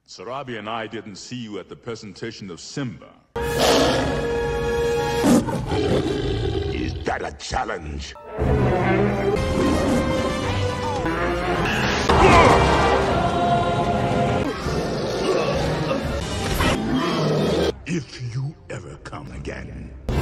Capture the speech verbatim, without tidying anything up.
Sarabi and I didn't see you at the presentation of Simba. Is that a challenge? If you ever come again.